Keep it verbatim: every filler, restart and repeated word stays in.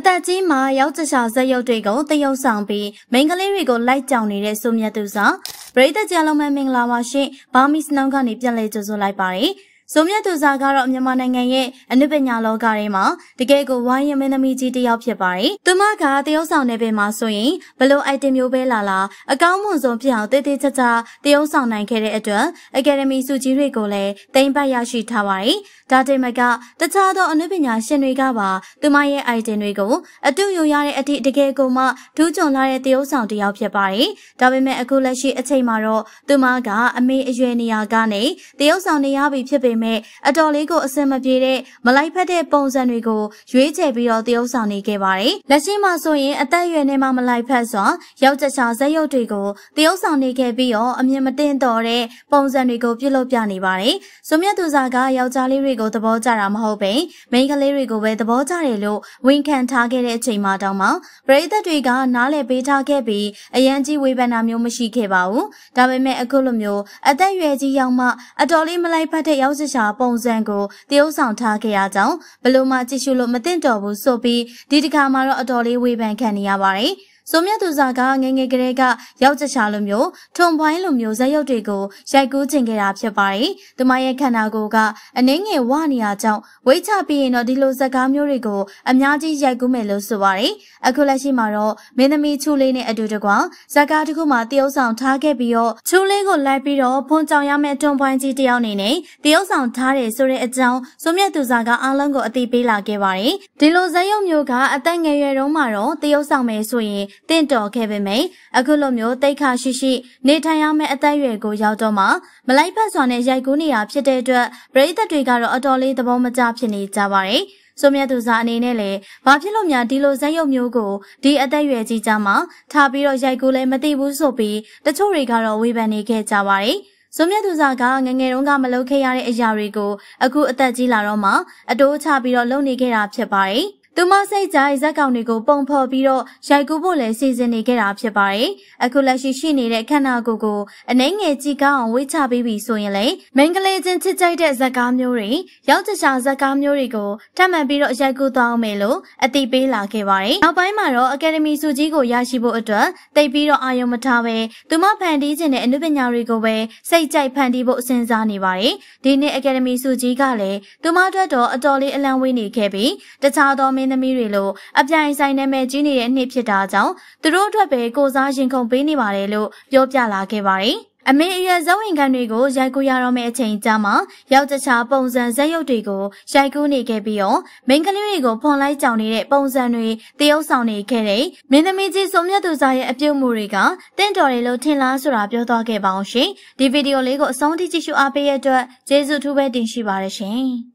သက်ကြီးမှာယောက်ျားဇက်ရုပ်တွေကိုတရုပ်ဆောင်ပြီးမိန်းကလေးတွေကိုလိုက်ကြောင်နေတဲ့ဆိုမြတ်သူစာပရိသတ်ကြလုံးမင်္ဂလာပါရှင်ဘာမီစနောင်းကနေပြန်လဲကြိုဆိုလိုက်ပါတယ်ဆိုမြတ်သူစာကတော့မြန်မာနိုင်ငံရဲ့အနုပညာလောကထဲမှာတကယ်ကိုဝိုင်းရမင်းသမီးကြီးတစ်ယောက်ဖြစ်ပါတယ်။သူမကတရုပ်ဆောင်နေပေမှာဆိုရင်ဘလို့ item မျိုးပဲလာလာအကောင်းမွန်ဆုံးဖြစ်အောင်တည်တည်ချာချာတရုပ်ဆောင်နိုင်ခဲ့တဲ့အတွက် Academy ဆုကြီးတွေကိုလည်းသိမ်းပိုက်ရရှိထားပါတယ်။ဒါတင်မကတခြားသောအနုပညာရှင်တွေကပါသူမရဲ့ item တွေကိုအတူယူရတဲ့အထိတကယ်ကိုမှထူးချွန်လာတဲ့တရုပ်ဆောင်တစ်ယောက်ဖြစ်ပါတယ်။ဒါပေမဲ့အခုလက်ရှိအချိန်မှာတော့သူမကအမေအရွယ်နေရာကနေတရုပ်ဆောင်နေရပြီဖြစ်ပေမဲ့အတော်လေးကိုအစင်မပြေတဲ့မလိုက်ဖက်တဲ့ပုံစံတွေကိုရွေးချယ်ပြီးတော့တရုပ်ဆောင်နေခဲ့ပါတယ်။လက်ရှိမှာဆိုရင်အသက်အရွယ်နဲ့မှမလိုက်ဖက်စွာယောက်ျားဇက်ရုပ်တွေကိုတရုပ်ဆောင်နေခဲ့ပြီးတော့အမြင်မတင်တော့တဲ့ပုံစံတွေကိုပြုလုပ်ပြနေပါတယ်။ဆိုမြတ်သူစာကယောက်ျားလေးတွေကိုသဘောကျတာမဟုတ်ပဲမိန်းကလေးတွေကိုပဲသဘောကျတယ်လို့ဝန်ခံထားခဲ့တဲ့အချိန်မှာတောင်မှပရိသတ်တွေကနားလည်ပေးထားခဲ့ပြီးအရန်ကြီးဝေဖန်တာမျိုးမရှိခဲ့ပါဘူး။ဒါပေမဲ့အခုလိုမျိုးအသက်အရွယ်ကြီးရောက်မှအတော်လေးမလိုက်ဖက်တဲ့ယောက်ျားပုံစံကိုတရုပ်ဆောင်ထားခဲ့ရကြောင်းဘလို့မှကြည့်ရှုလို့မသင့်တော်ဘူးဆိုပြီးဒီတစ်ခါမှာတော့အတော်လေးဝေဖန်ခံနေရပါတယ်။ဆိုမြတ်သူစာကငငယ်ကလေးကယောက်ျားလိုမျိုးထုံပွိုင်းလိုမျိုးဇက်ရုပ်တွေကိုရိုက်ကူးချင်ခဲ့တာဖြစ်ပါတယ်။သူမရဲ့ခန္ဓာကိုယ်ကအနှင်းငယ်ဝနေရကြောင်းဝိတ်ချပြီးရင်တော့ဒီလိုဇက်ကားမျိုးတွေကိုအများကြီးရိုက်ကူးမယ်လို့ဆိုပါတယ်။အခုလက်ရှိမှာတော့မင်းသမီးချူလေးနဲ့အတူတကွဇက်ကားတစ်ခုမှတရုပ်ဆောင်ထားခဲ့ပြီးတော့ချူလေးကိုလိုက်ပြီးတော့ဖွန်ကြောင်ရမယ့်ထုံပွိုင်းကြီးတယောက်နေနဲ့တရုပ်ဆောင်ထားတယ်ဆိုတဲ့အကြောင်းဆိုမြတ်သူစာကအားလုံးကိုအသိပေးလာခဲ့ပါတယ်။ဒီလိုဇက်ရုပ်မျိုးကအသက်ငယ်ရွယ်တုန်းမှာတော့တရုပ်ဆောင်မယ်ဆိုရင်တင့်တော်ခဲ့ပေမယ့်အခုလိုမျိုးတိတ်ခါရှိရှိနေထိုင်ရမယ့်အသက်အရွယ်ကိုရောက်တော့မှမလိုက်ဖက်စွာနဲ့ရိုက်ကူးနေတာဖြစ်တဲ့အတွက်ပရိသတ်တွေကတော့အတော်လေးသဘောမကျဖြစ်နေကြပါတယ်။ဆိုမြတ်သူစာအနေနဲ့လည်းဘာဖြစ်လို့များဒီလိုဇက်ရုပ်မျိုးကိုဒီအသက်အရွယ်ကြီးကြမှာထားပြီးတော့ရိုက်ကူးလည်းမသိဘူးဆိုပြီးတချို့တွေကတော့ဝေဖန်နေခဲ့ကြပါတယ်။ဆိုမြတ်သူစာကငငယ်တုန်းကမလုပ်ခဲ့ရတဲ့အရာတွေကိုအခုအသက်ကြီးလာတော့မှအတိုးချပြီးတော့လုပ်နေခဲ့တာဖြစ်ပါတယ်။သူမစိတ်ကြိုက်ဇက်ကောင်တွေကိုပုံဖော်ပြီးတော့ရိုက်ကူးဖို့လည်းစီစဉ်နေခဲ့တာဖြစ်ပါတယ်။အခုလက်ရှိရှိနေတဲ့ခန္ဓာကိုယ်ကိုအနှဲငယ်ကြည့်ကောင်းအောင်ဝေ့ချပေးပြီးဆိုရင်လေမိန်းကလေးချင်းချစ်ကြိုက်တဲ့ဇက်ကားမျိုးတွေယောက်ျားဇက်ကားမျိုးတွေကိုထပ်မံပြီးတော့ရိုက်ကူးသွားအောင်မယ်လို့အသိပေးလာခဲ့ပါတယ်။နောက်ပိုင်းမှာတော့ Academy ဆုကြီးကိုရရှိဖို့အတွက်တိတ်ပြီးတော့အာရုံမထားပဲသူမဖန်တီးခြင်းတဲ့အနုပညာတွေကိုပဲစိတ်ကြိုက်ဖန်တီးဖို့စဉ်းစားနေပါတယ်။ဒီနေ့ Academy ဆုကြီးကလည်းသူမအတွက်တော့အတော်လေးအလံဝေးနေခဲ့ပြီးတခြားသောမင်းသမီးတွေလိုအပြိုင်ဆိုင်နာမည်ကြီးနေတဲ့နှစ်ဖြစ်တာကြောင့်သူတို့အတွက်ပဲကိုစားရင်ခုန်ပေးနေပါတယ်လို့ပြောပြလာခဲ့ပါတယ်။အမေအရွယ်ဇောဝင်ခံတွေကိုရိုက်ကူးရတော့မယ့်အချိန်ကြာမှယောက်ျားပုံစံဇက်ရုပ်တွေကိုရိုက်ကူးနေခဲ့ပြီးတော့မိန်းကလေးတွေကိုဖွန်လိုက်ကြောင်နေတဲ့ပုံစံတွေတရုပ်ဆောင်နေခဲ့တဲ့မင်းသမီးကြီးဆိုမြတ်သူစာရဲ့အပြုတ်မှုတွေကတင့်တော်တယ်လို့ထင်လားဆိုတာပြောသွားခဲ့ပါအောင်ရှင်။ဒီဗီဒီယိုလေးကိုအဆုံးထိကြည့်ရှုအားပေးရတဲ့အတွက်ကျေးဇူးထူးပဲတင်ရှိပါတယ်ရှင်။